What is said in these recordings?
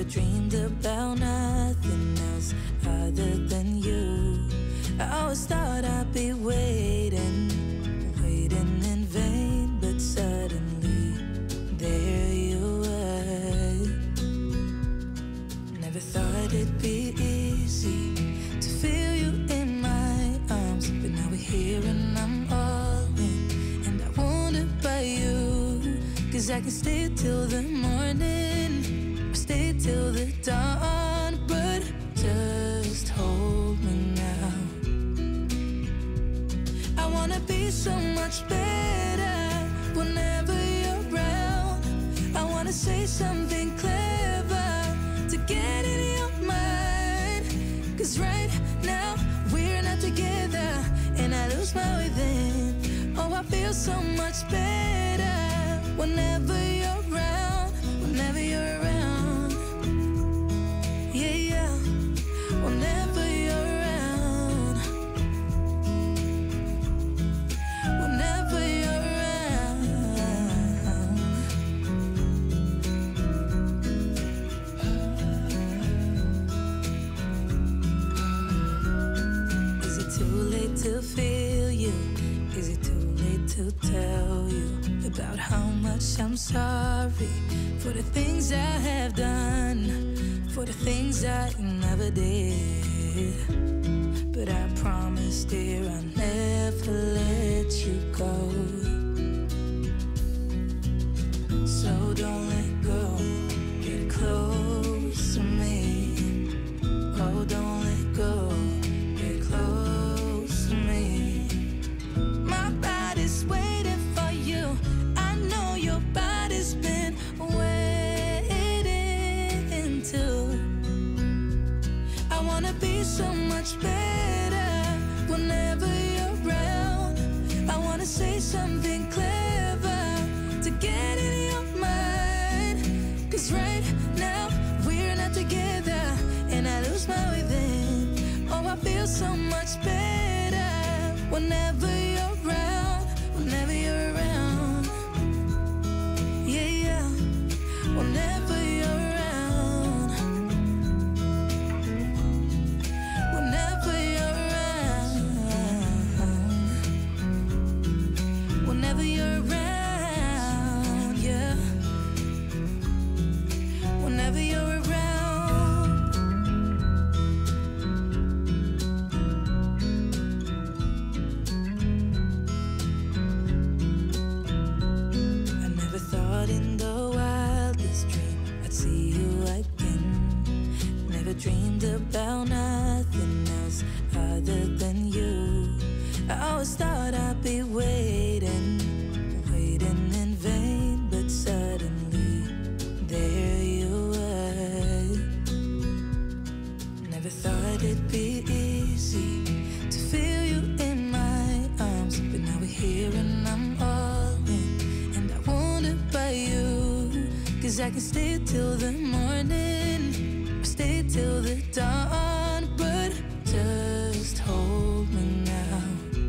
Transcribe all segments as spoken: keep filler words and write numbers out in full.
dreamed about nothing else other than you. I always thought I'd be waiting, waiting in vain, but suddenly there you were. Never thought it'd be easy to feel you in my arms, but now we're here and I'm all in, and I wonder about you, 'cause I can stay till the morning, or stay till the dawn, but just hold me now. I wanna be so much better whenever you're around. I wanna say something clever to get in your mind, 'cause right now we're not together, and I lose my way then. Oh, I feel so much better whenever you're around, whenever you're around. Yeah, yeah, whenever you're around, whenever you're around. Is it too late to feel you? Is it too late to tell you about how much I'm sorry for the things I have done, for the things I never did? But I promise, dear, I'll never let you go. So don't let go, get close to me. Oh, don't let go, get close to me. My body's waiting for you. I know your body's been waiting too. I wanna be so much better whenever you're around. I wanna say something clever to get in your mind, 'cause right now we're not together, and I lose my way then. Oh, I feel so much better whenever you're around, whenever you're around. Yeah, yeah, whenever you're around, whenever you're around, whenever you're around, yeah, whenever you're around. I never thought in the wildest dream I'd see you again. Never dreamed about nothing else other than you. I always thought I'd be waiting, waiting in vain, but suddenly there you were. Never thought it'd be easy to feel you in my arms, but now we're here and I'm all in, and I wonder about you, 'cause I can stay till the morning, or stay till the dawn, but just hold me now.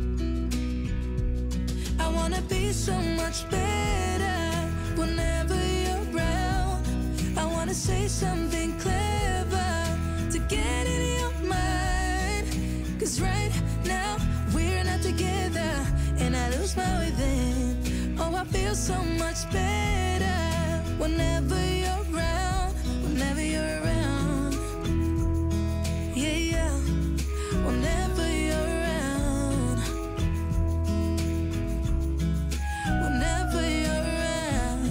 I wanna be so much better whenever you're around. I wanna say something clever to get in your mind, 'cause right now we're not together, and I lose my way then. Oh, I feel so much better whenever you're around, whenever you're around. Yeah, yeah, whenever you're around, whenever you're around.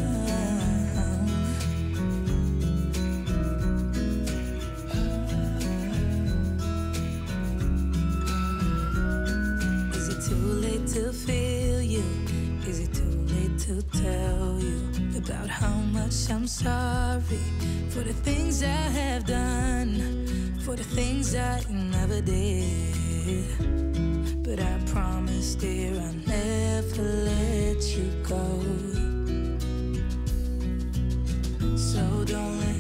Is it too late to feel you? Is it too late to tell you about how much I'm sorry for the things I have done, for the things I never did? But I promise, dear, I'll never let you go. So don't let